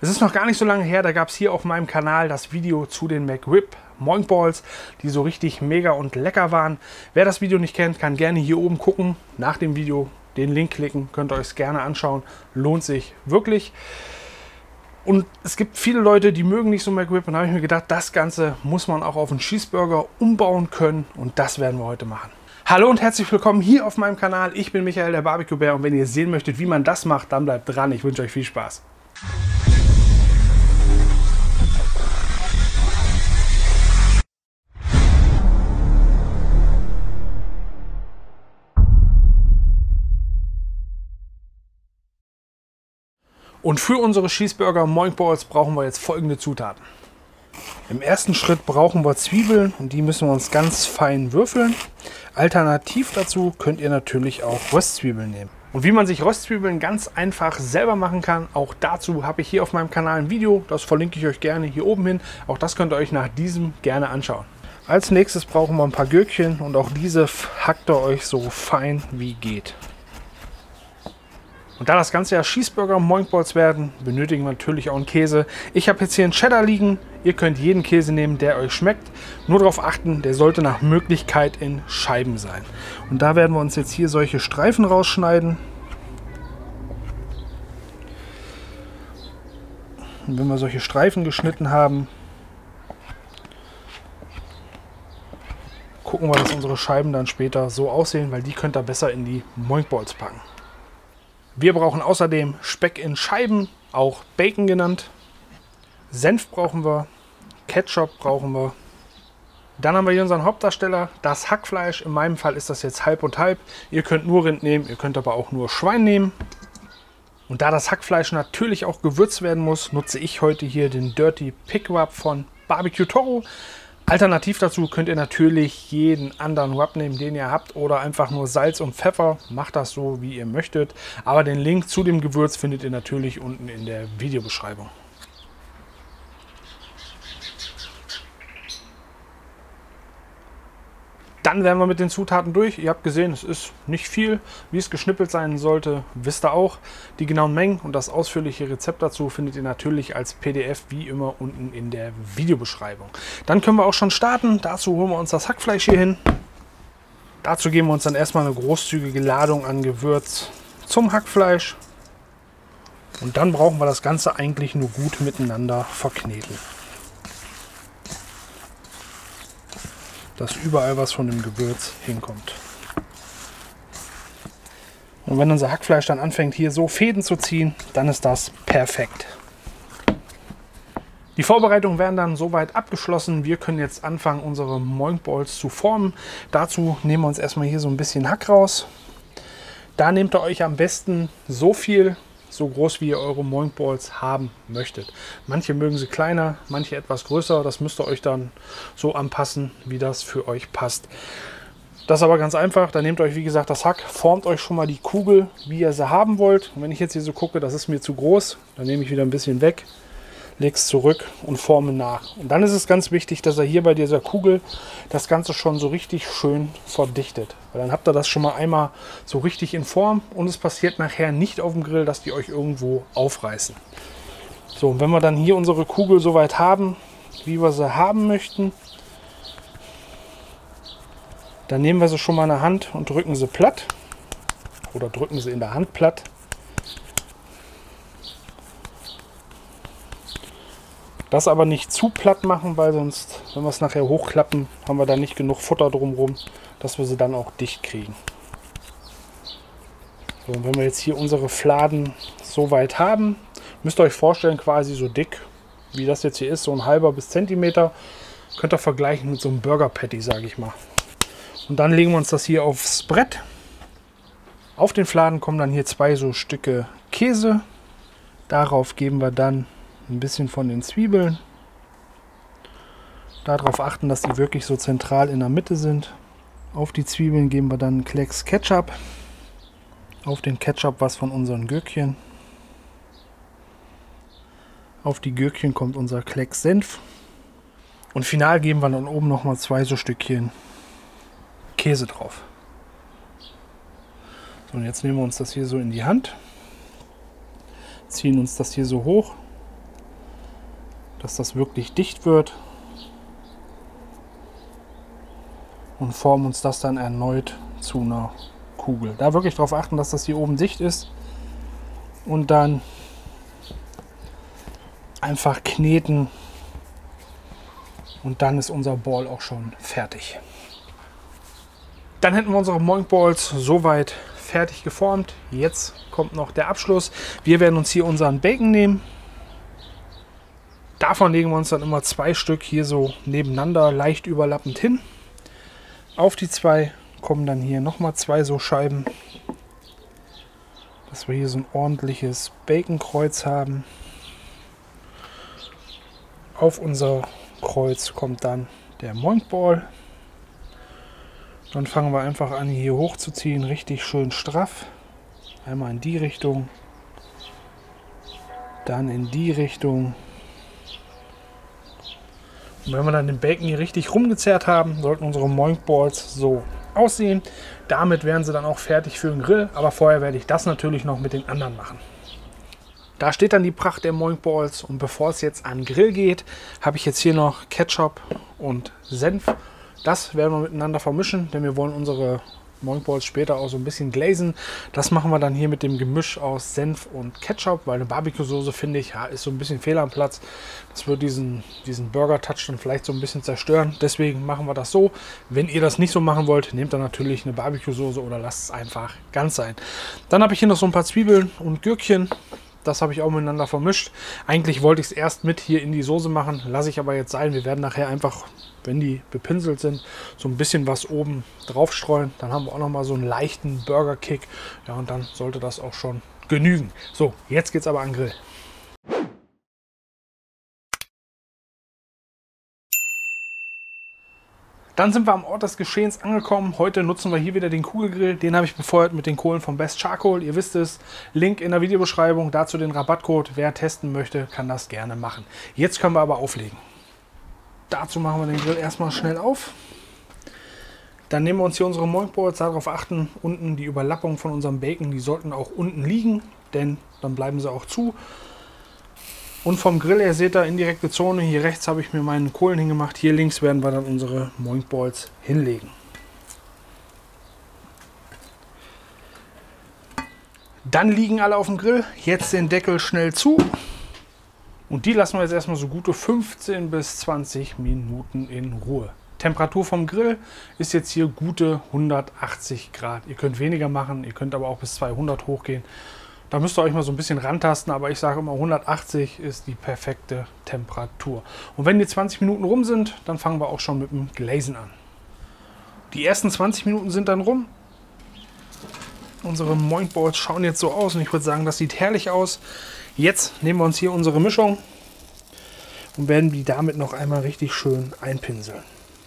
Es ist noch gar nicht so lange her, da gab es hier auf meinem Kanal das Video zu den McRib Moinkballs, die so richtig mega und lecker waren. Wer das Video nicht kennt, kann gerne hier oben gucken, nach dem Video den Link klicken, könnt ihr euch es gerne anschauen, lohnt sich wirklich. Und es gibt viele Leute, die mögen nicht so McRib, und da habe ich mir gedacht, das Ganze muss man auch auf einen Cheeseburger umbauen können, und das werden wir heute machen. Hallo und herzlich willkommen hier auf meinem Kanal. Ich bin Michael, der Barbecue Bär, und wenn ihr sehen möchtet, wie man das macht, dann bleibt dran. Ich wünsche euch viel Spaß. Und für unsere Cheeseburger Moinkballs brauchen wir jetzt folgende Zutaten. Im ersten Schritt brauchen wir Zwiebeln, und die müssen wir uns ganz fein würfeln. Alternativ dazu könnt ihr natürlich auch Röstzwiebeln nehmen. Und wie man sich Röstzwiebeln ganz einfach selber machen kann, auch dazu habe ich hier auf meinem Kanal ein Video. Das verlinke ich euch gerne hier oben hin. Auch das könnt ihr euch nach diesem gerne anschauen. Als nächstes brauchen wir ein paar Gürkchen, und auch diese hackt ihr euch so fein wie geht. Und da das Ganze ja Cheeseburger Moinkballs werden, benötigen wir natürlich auch einen Käse. Ich habe jetzt hier einen Cheddar liegen. Ihr könnt jeden Käse nehmen, der euch schmeckt. Nur darauf achten, der sollte nach Möglichkeit in Scheiben sein. Und da werden wir uns jetzt hier solche Streifen rausschneiden. Und wenn wir solche Streifen geschnitten haben, gucken wir, dass unsere Scheiben dann später so aussehen, weil die könnt ihr besser in die Moinkballs packen. Wir brauchen außerdem Speck in Scheiben, auch Bacon genannt. Senf brauchen wir, Ketchup brauchen wir. Dann haben wir hier unseren Hauptdarsteller, das Hackfleisch. In meinem Fall ist das jetzt halb und halb. Ihr könnt nur Rind nehmen, ihr könnt aber auch nur Schwein nehmen. Und da das Hackfleisch natürlich auch gewürzt werden muss, nutze ich heute hier den Dirty Pig Rub von Barbecue Toro. Alternativ dazu könnt ihr natürlich jeden anderen Rub nehmen, den ihr habt, oder einfach nur Salz und Pfeffer. Macht das so, wie ihr möchtet. Aber den Link zu dem Gewürz findet ihr natürlich unten in der Videobeschreibung. Dann wären wir mit den Zutaten durch. Ihr habt gesehen, es ist nicht viel. Wie es geschnippelt sein sollte, wisst ihr auch. Die genauen Mengen und das ausführliche Rezept dazu findet ihr natürlich als PDF wie immer unten in der Videobeschreibung. Dann können wir auch schon starten. Dazu holen wir uns das Hackfleisch hier hin. Dazu geben wir uns dann erstmal eine großzügige Ladung an Gewürz zum Hackfleisch. Und dann brauchen wir das Ganze eigentlich nur gut miteinander verkneten, dass überall was von dem Gewürz hinkommt. Und wenn unser Hackfleisch dann anfängt, hier so Fäden zu ziehen, dann ist das perfekt. Die Vorbereitungen werden dann soweit abgeschlossen. Wir können jetzt anfangen, unsere Moinkballs zu formen. Dazu nehmen wir uns erstmal hier so ein bisschen Hack raus. Da nehmt ihr euch am besten so viel, so groß wie ihr eure Moinkballs haben möchtet. Manche mögen sie kleiner, manche etwas größer. Das müsst ihr euch dann so anpassen, wie das für euch passt. Das ist aber ganz einfach. Da nehmt euch, wie gesagt, das Hack, formt euch schon mal die Kugel, wie ihr sie haben wollt. Und wenn ich jetzt hier so gucke, das ist mir zu groß, dann nehme ich wieder ein bisschen weg, lege es zurück und forme nach. Und dann ist es ganz wichtig, dass ihr hier bei dieser Kugel das Ganze schon so richtig schön verdichtet. Weil dann habt ihr das schon mal einmal so richtig in Form, und es passiert nachher nicht auf dem Grill, dass die euch irgendwo aufreißen. So, und wenn wir dann hier unsere Kugel soweit haben, wie wir sie haben möchten, dann nehmen wir sie schon mal in der Hand und drücken sie platt. Oder drücken sie in der Hand platt. Das aber nicht zu platt machen, weil sonst, wenn wir es nachher hochklappen, haben wir da nicht genug Futter drumherum, dass wir sie dann auch dicht kriegen. So, und wenn wir jetzt hier unsere Fladen so weit haben, müsst ihr euch vorstellen, quasi so dick, wie das jetzt hier ist, so ein halber bis Zentimeter. Könnt ihr vergleichen mit so einem Burger Patty, sage ich mal. Und dann legen wir uns das hier aufs Brett. Auf den Fladen kommen dann hier zwei so Stücke Käse. Darauf geben wir dann ein bisschen von den Zwiebeln. Darauf achten, dass die wirklich so zentral in der Mitte sind. Auf die Zwiebeln geben wir dann einen Klecks Ketchup. Auf den Ketchup was von unseren Gürkchen. Auf die Gürkchen kommt unser Klecks Senf. Und final geben wir dann oben nochmal zwei so Stückchen Käse drauf. So, und jetzt nehmen wir uns das hier so in die Hand. Ziehen uns das hier so hoch. dass das wirklich dicht wird. Und formen uns das dann erneut zu einer Kugel. Da wirklich darauf achten, dass das hier oben dicht ist. Und dann einfach kneten. Und dann ist unser Ball auch schon fertig. Dann hätten wir unsere Moink Balls soweit fertig geformt. Jetzt kommt noch der Abschluss. Wir werden uns hier unseren Bacon nehmen. Davon legen wir uns dann immer 2 Stück hier so nebeneinander, leicht überlappend hin. Auf die 2 kommen dann hier nochmal 2 so Scheiben, dass wir hier so ein ordentliches Baconkreuz haben. Auf unser Kreuz kommt dann der Moink Ball. Dann fangen wir einfach an, hier hochzuziehen, richtig schön straff. Einmal in die Richtung, dann in die Richtung. Und wenn wir dann den Bacon hier richtig rumgezerrt haben, sollten unsere Moink Balls so aussehen. Damit wären sie dann auch fertig für den Grill, aber vorher werde ich das natürlich noch mit den anderen machen. Da steht dann die Pracht der Moink Balls und bevor es jetzt an den Grill geht, habe ich jetzt hier noch Ketchup und Senf. Das werden wir miteinander vermischen, denn wir wollen unsere Moink Balls später auch so ein bisschen glazen. Das machen wir dann hier mit dem Gemisch aus Senf und Ketchup, weil eine Barbecue-Soße, finde ich, ja, ist so ein bisschen fehl am Platz. Das wird diesen Burger-Touch dann vielleicht so ein bisschen zerstören. Deswegen machen wir das so. Wenn ihr das nicht so machen wollt, nehmt dann natürlich eine Barbecue-Soße oder lasst es einfach ganz sein. Dann habe ich hier noch so ein paar Zwiebeln und Gürkchen. Das habe ich auch miteinander vermischt. Eigentlich wollte ich es erst mit hier in die Soße machen, lasse ich aber jetzt sein. Wir werden nachher einfach, wenn die bepinselt sind, so ein bisschen was oben drauf streuen. Dann haben wir auch noch mal so einen leichten Burger-Kick. Ja, und dann sollte das auch schon genügen. So, jetzt geht es aber an den Grill. Dann sind wir am Ort des Geschehens angekommen. Heute nutzen wir hier wieder den Kugelgrill. Den habe ich befeuert mit den Kohlen von Best Charcoal. Ihr wisst es, Link in der Videobeschreibung. Dazu den Rabattcode. Wer testen möchte, kann das gerne machen. Jetzt können wir aber auflegen. Dazu machen wir den Grill erstmal schnell auf. Dann nehmen wir uns hier unsere Moink Balls. Darauf achten, unten die Überlappung von unserem Bacon, die sollten auch unten liegen, denn dann bleiben sie auch zu. Und vom Grill her seht ihr indirekte Zone. Hier rechts habe ich mir meinen Kohlen hingemacht. Hier links werden wir dann unsere Moink Balls hinlegen. Dann liegen alle auf dem Grill. Jetzt den Deckel schnell zu. Und die lassen wir jetzt erstmal so gute 15 bis 20 Minuten in Ruhe. Temperatur vom Grill ist jetzt hier gute 180 Grad. Ihr könnt weniger machen, ihr könnt aber auch bis 200 hochgehen. Da müsst ihr euch mal so ein bisschen rantasten, aber ich sage immer 180 ist die perfekte Temperatur. Und wenn die 20 Minuten rum sind, dann fangen wir auch schon mit dem Glazen an. Die ersten 20 Minuten sind dann rum. Unsere Moink Balls schauen jetzt so aus und ich würde sagen, das sieht herrlich aus. Jetzt nehmen wir uns hier unsere Mischung und werden die damit noch einmal richtig schön einpinseln.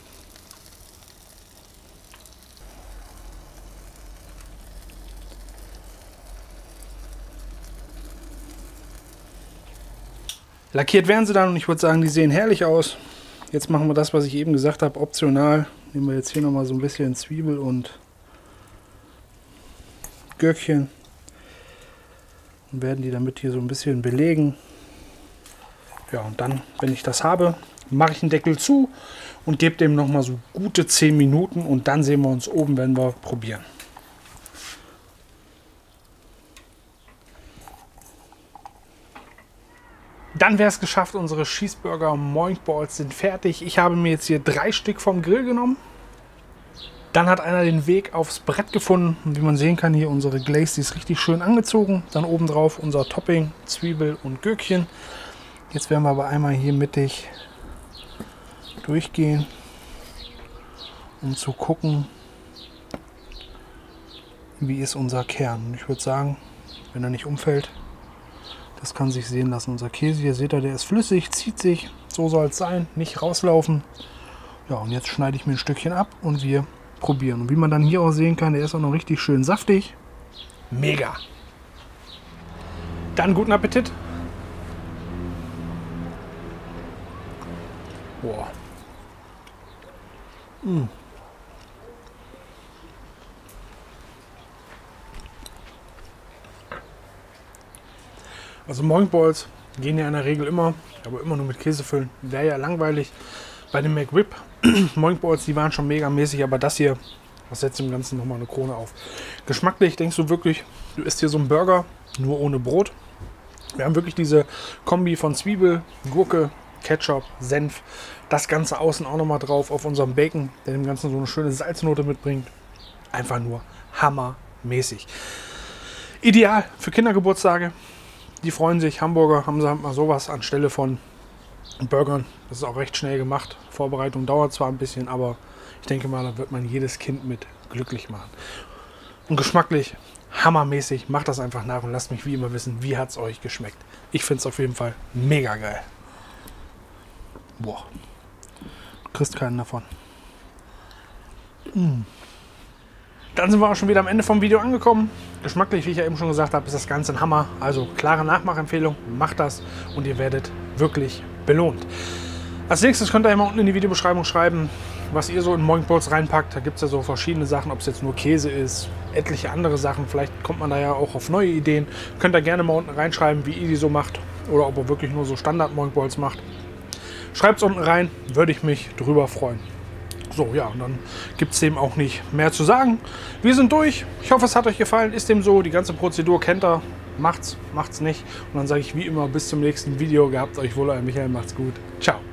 Lackiert werden sie dann und ich würde sagen, die sehen herrlich aus. Jetzt machen wir das, was ich eben gesagt habe, optional. Nehmen wir jetzt hier nochmal so ein bisschen Zwiebel und Gürkchen und werden die damit hier so ein bisschen belegen. Ja, und dann, wenn ich das habe, mache ich den Deckel zu und gebe dem nochmal so gute 10 Minuten und dann sehen wir uns oben, wenn wir probieren. Dann wäre es geschafft, unsere Cheeseburger Moink Balls sind fertig. Ich habe mir jetzt hier 3 Stück vom Grill genommen. Dann hat einer den Weg aufs Brett gefunden. Und wie man sehen kann, hier unsere Glaze, die ist richtig schön angezogen. Dann obendrauf unser Topping, Zwiebel und Gürkchen. Jetzt werden wir aber einmal hier mittig durchgehen, um zu gucken, wie ist unser Kern. Und ich würde sagen, wenn er nicht umfällt, das kann sich sehen lassen. Unser Käse hier, seht ihr, der ist flüssig, zieht sich. So soll es sein, nicht rauslaufen. Ja, und jetzt schneide ich mir ein Stückchen ab und wir probieren. Und wie man dann hier auch sehen kann, der ist auch noch richtig schön saftig. Mega! Dann guten Appetit! Boah. Also Moink Balls Gehen ja in der Regel immer, aber immer nur mit Käse füllen. Wäre ja langweilig. Bei den McRib Moinkballs, die waren schon mega mäßig, aber das hier, das setzt dem Ganzen nochmal eine Krone auf. Geschmacklich denkst du wirklich, du isst hier so einen Burger, nur ohne Brot. Wir haben wirklich diese Kombi von Zwiebel, Gurke, Ketchup, Senf. Das Ganze außen auch nochmal drauf auf unserem Bacon, der dem Ganzen so eine schöne Salznote mitbringt. Einfach nur hammermäßig. Ideal für Kindergeburtstage. Die freuen sich. Hamburger haben sie halt mal sowas anstelle von Burgern. Das ist auch recht schnell gemacht. Vorbereitung dauert zwar ein bisschen, aber ich denke mal, da wird man jedes Kind mit glücklich machen. Und geschmacklich hammermäßig. Macht das einfach nach und lasst mich wie immer wissen, wie hat es euch geschmeckt. Ich finde es auf jeden Fall mega geil. Boah. Du kriegst keinen davon. Dann sind wir auch schon wieder am Ende vom Video angekommen. Geschmacklich, wie ich ja eben schon gesagt habe, ist das Ganze ein Hammer. Also klare Nachmachempfehlung. Macht das und ihr werdet wirklich belohnt. Als nächstes könnt ihr mal unten in die Videobeschreibung schreiben, was ihr so in Moinkballs reinpackt. Da gibt es ja so verschiedene Sachen, ob es jetzt nur Käse ist, etliche andere Sachen. Vielleicht kommt man da ja auch auf neue Ideen. Könnt ihr gerne mal unten reinschreiben, wie ihr die so macht. Oder ob ihr wirklich nur so Standard-Moinkballs macht. Schreibt es unten rein, würde ich mich drüber freuen. So, ja, und dann gibt es dem auch nicht mehr zu sagen. Wir sind durch. Ich hoffe, es hat euch gefallen. Ist dem so. Die ganze Prozedur kennt ihr. Macht's nicht. Und dann sage ich wie immer bis zum nächsten Video. Gehabt euch wohl, euer Michael. Macht's gut. Ciao.